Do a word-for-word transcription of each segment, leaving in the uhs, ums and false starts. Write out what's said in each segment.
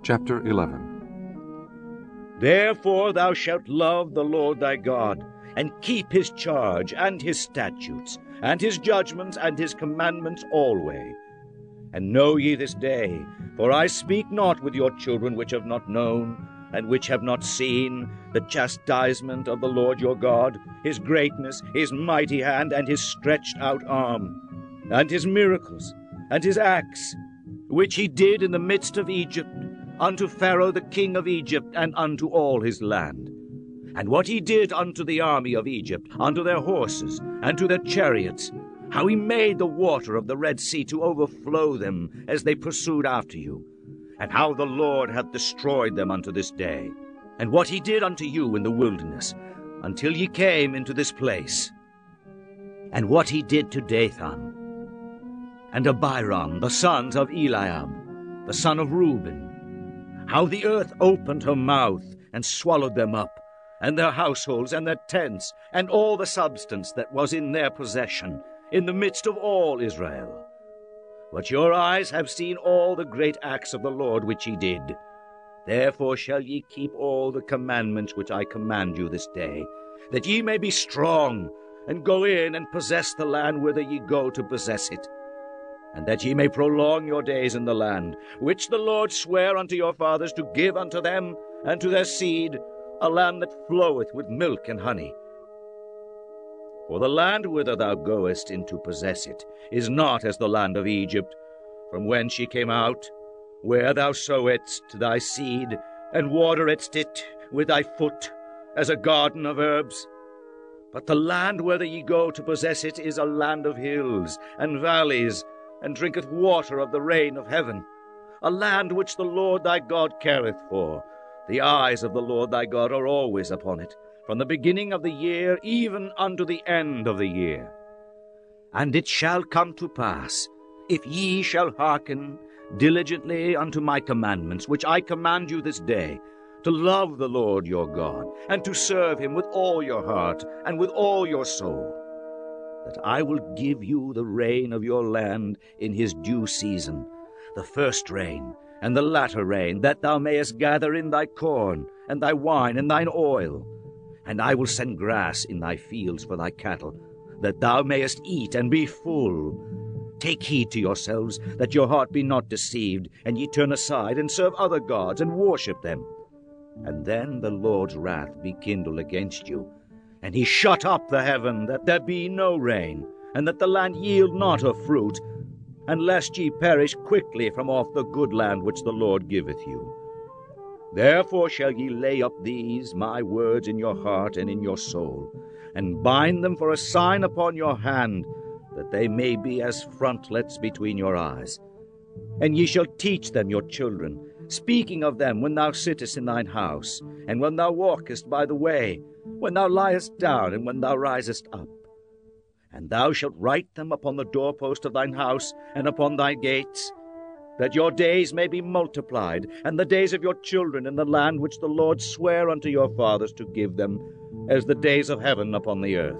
Chapter eleven. Therefore thou shalt love the Lord thy God, and keep his charge, and his statutes, and his judgments, and his commandments alway. And know ye this day, for I speak not with your children which have not known, and which have not seen, the chastisement of the Lord your God, his greatness, his mighty hand, and his stretched out arm, and his miracles, and his acts, which he did in the midst of Egypt, unto Pharaoh the king of Egypt, and unto all his land. And what he did unto the army of Egypt, unto their horses, and to their chariots, how he made the water of the Red Sea to overflow them as they pursued after you, and how the Lord hath destroyed them unto this day, and what he did unto you in the wilderness, until ye came into this place, and what he did to Dathan, and Abiram, the sons of Eliab, the son of Reuben, how the earth opened her mouth and swallowed them up, and their households, and their tents, and all the substance that was in their possession, in the midst of all Israel. But your eyes have seen all the great acts of the Lord which he did. Therefore shall ye keep all the commandments which I command you this day, that ye may be strong, and go in and possess the land whither ye go to possess it, and that ye may prolong your days in the land, which the Lord sware unto your fathers to give unto them and to their seed, a land that floweth with milk and honey. For the land whither thou goest in to possess it is not as the land of Egypt, from whence ye came out, where thou sowedst thy seed, and wateredst it with thy foot, as a garden of herbs. But the land whither ye go to possess it is a land of hills and valleys, and drinketh water of the rain of heaven, a land which the Lord thy God careth for. The eyes of the Lord thy God are always upon it, from the beginning of the year even unto the end of the year. And it shall come to pass, if ye shall hearken diligently unto my commandments, which I command you this day, to love the Lord your God, and to serve him with all your heart and with all your soul, that I will give you the rain of your land in his due season, the first rain and the latter rain, that thou mayest gather in thy corn, and thy wine, and thine oil. And I will send grass in thy fields for thy cattle, that thou mayest eat and be full. Take heed to yourselves, that your heart be not deceived, and ye turn aside, and serve other gods, and worship them. And then the Lord's wrath be kindled against you, and he shut up the heaven, that there be no rain, and that the land yield not her fruit, and lest ye perish quickly from off the good land which the Lord giveth you. Therefore shall ye lay up these my words in your heart and in your soul, and bind them for a sign upon your hand, that they may be as frontlets between your eyes. And ye shall teach them your children, speaking of them when thou sittest in thine house, and when thou walkest by the way, when thou liest down, and when thou risest up. And thou shalt write them upon the doorpost of thine house, and upon thy gates, that your days may be multiplied, and the days of your children in the land which the Lord sware unto your fathers to give them, as the days of heaven upon the earth.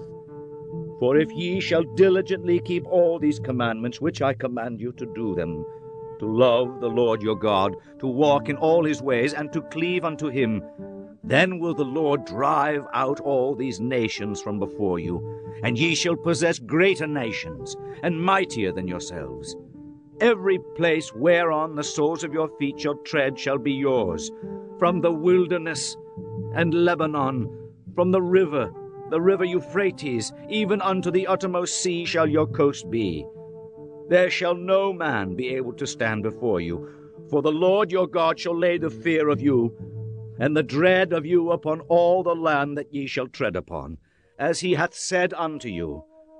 For if ye shall diligently keep all these commandments which I command you, to do them, to love the Lord your God, to walk in all his ways, and to cleave unto him, then will the Lord drive out all these nations from before you, and ye shall possess greater nations, and mightier than yourselves. Every place whereon the soles of your feet shall tread shall be yours, from the wilderness and Lebanon, from the river, the river Euphrates, even unto the uttermost sea shall your coast be. There shall no man be able to stand before you, for the Lord your God shall lay the fear of you, and the dread of you upon all the land that ye shall tread upon, as he hath said unto you.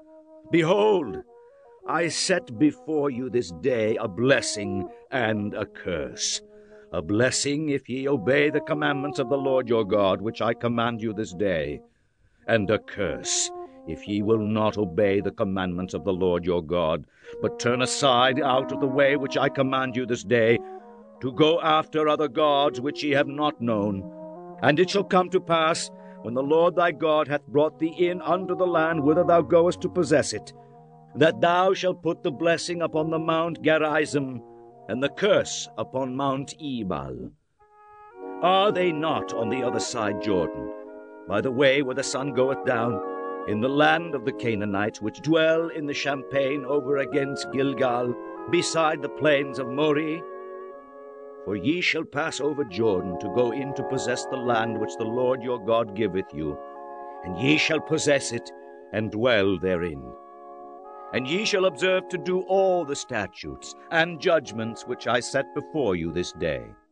Behold, I set before you this day a blessing and a curse. A blessing if ye obey the commandments of the Lord your God, which I command you this day, and a curse if ye will not obey the commandments of the Lord your God, but turn aside out of the way which I command you this day, to go after other gods which ye have not known. And it shall come to pass, when the Lord thy God hath brought thee in unto the land whither thou goest to possess it, that thou shalt put the blessing upon the mount Gerizim, and the curse upon Mount Ebal. Are they not on the other side Jordan, by the way where the sun goeth down, in the land of the Canaanites, which dwell in the champaign over against Gilgal, beside the plains of Moreh? For ye shall pass over Jordan to go in to possess the land which the Lord your God giveth you, and ye shall possess it, and dwell therein. And ye shall observe to do all the statutes and judgments which I set before you this day.